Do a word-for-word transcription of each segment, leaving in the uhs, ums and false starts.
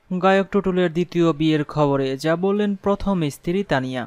গায়ক টুটুলের দ্বিতীয় বিয়ের খবরে যা বললেন প্রথম স্ত্রী তানিয়া।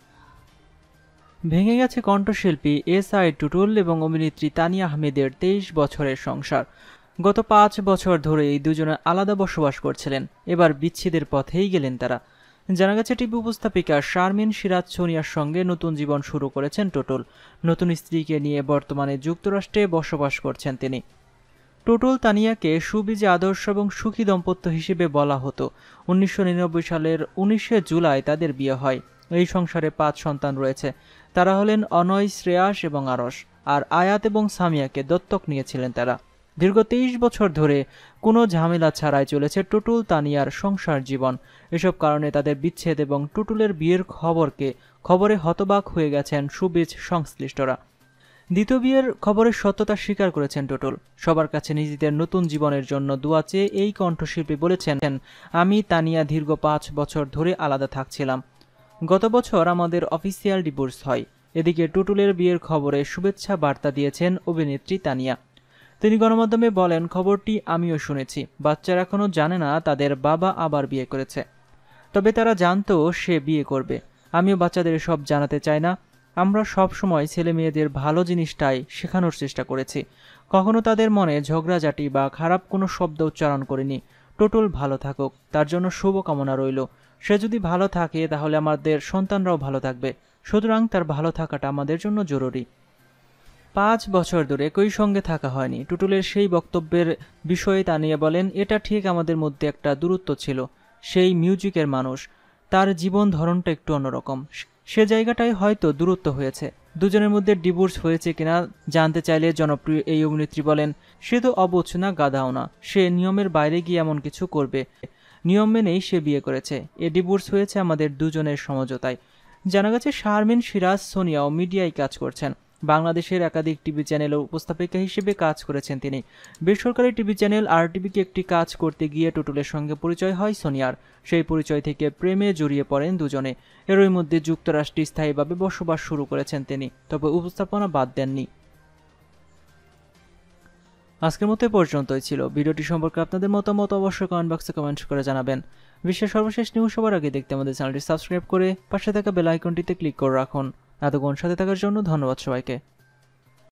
ভেঙে গেছে কণ্ঠশিল্পী এস আই টুটুল এবং অভিনেত্রী তানিয়া আহমেদের তেইশ বছরের সংসার। গত পাঁচ বছর ধরে এই দুজনে আলাদা বসবাস করছিলেন, এবার বিচ্ছেদের পথেই গেলেন তারা। জানা গেছে টিভি উপস্থাপিকা শারমিন সিরাজ সোনিয়ার সঙ্গে নতুন জীবন শুরু করেছেন টুটুল। নতুন স্ত্রীকে নিয়ে বর্তমানে যুক্তরাষ্ট্রে বসবাস করছেন তিনি। টুটুল তানিয়াকে সুবিজে আদর্শ এবং সুখী দাম্পত্য হিসেবে বলা হতো। উনিশশো নিরানব্বই সালের উনিশে জুলাই তাদের বিয়ে হয়। এই সংসারে পাঁচ সন্তান রয়েছে। তারা হলেন অনয়, শ্রেয়াস এবং আরশ। আর আয়াত এবং সামিয়াকে দত্তক নিয়েছিলেন তারা। দীর্ঘ তেইশ বছর ধরে কোনো ঝামেলা ছাড়াই চলেছে টুটুল তানিয়ার সংসার জীবন। এসব কারণে তাদের বিচ্ছেদ এবং টুটুলের বিয়ের খবরকে খবরে হতবাক হয়ে গেছেন সুবিজ সংশ্লিষ্টরা। দ্বিতীয় বিয়ের খবরের সত্যতা স্বীকার করেছেন টুটুল। সবার কাছে নিজেদের নতুন জীবনের জন্য দোয়া চেয়ে এই কণ্ঠশিল্পী বলেছেন, আমি তানিয়া দীর্ঘ পাঁচ বছর ধরে আলাদা থাকছিলাম। গত বছর আমাদের অফিসিয়াল ডিভোর্স হয়। এদিকে টুটুলের বিয়ের খবরে শুভেচ্ছা বার্তা দিয়েছেন অভিনেত্রী তানিয়া। তিনি গণমাধ্যমে বলেন, খবরটি আমিও শুনেছি। বাচ্চারা এখনো জানে না তাদের বাবা আবার বিয়ে করেছে, তবে তারা জানতো সে বিয়ে করবে। আমিও বাচ্চাদের সব জানাতে চাই না। আমরা সব সময় ছেলে মেয়েদের ভালো জিনিসটাই শেখানোর চেষ্টা করেছি। কখনো তাদের মনে ঝগড়াঝাটি বা খারাপ কোনো শব্দ উচ্চারণ করিনি। টুটুল ভালো থাকুক, তার জন্য শুভকামনা রইল। সে যদি ভালো থাকে তাহলে আমাদের সন্তানরাও ভালো থাকবে, সুতরাং তার ভালো থাকাটা আমাদের জন্য জরুরি। পাঁচ বছর ধরে একই সঙ্গে থাকা হয়নি। টুটুলের সেই বক্তব্যের বিষয়ে তানিয়া বলেন, এটা ঠিক আমাদের মধ্যে একটা দূরত্ব ছিল। সেই মিউজিকের মানুষ, তার জীবন ধরনটা একটু অন্যরকম, সে জায়গাটায় হয়তো দূরত্ব হয়েছে। দুজনের মধ্যে ডিভোর্স হয়েছে কিনা জানতে চাইলে জনপ্রিয় এই অভিনেত্রী বলেন, সে তো অবুঝ না, গাধাও না। সে নিয়মের বাইরে গিয়ে এমন কিছু করবে? নিয়ম মেনেই সে বিয়ে করেছে। এ ডিভোর্স হয়েছে আমাদের দুজনের সমঝোতায়। জানা গেছে শারমিন সিরাজ সোনিয়াও মিডিয়ায় কাজ করছেন। বাংলাদেশের একাধিক টিভি চ্যানেলের উপস্থাপিকা হিসেবে কাজ করেছেন তিনি। বেসরকারি টিভি চ্যানেল আর টিভিকে একটি কাজ করতে গিয়ে টুটুলের সঙ্গে পরিচয় হয় সোনিয়ার। সেই পরিচয় থেকে প্রেমে জড়িয়ে পড়েন দুজনে। এরই মধ্যে যুক্তরাষ্ট্রে স্থায়ীভাবে বসবাস শুরু করেছেন তিনি, তবে উপস্থাপনা বাদ দেননি। আজকের মতো পর্যন্তই ছিল। ভিডিওটি সম্পর্কে আপনাদের মতামত অবশ্যই কমেন্ট বক্সে কমেন্ট করে জানাবেন। বিশ্বের সর্বশেষ নিউজ সবার আগে দেখতে আমাদের চ্যানেলটি সাবস্ক্রাইব করে পাশে থাকা বেল আইকনটিতে ক্লিক করে রাখুন। এতক্ষণ সাথে থাকার জন্য ধন্যবাদ সবাইকে।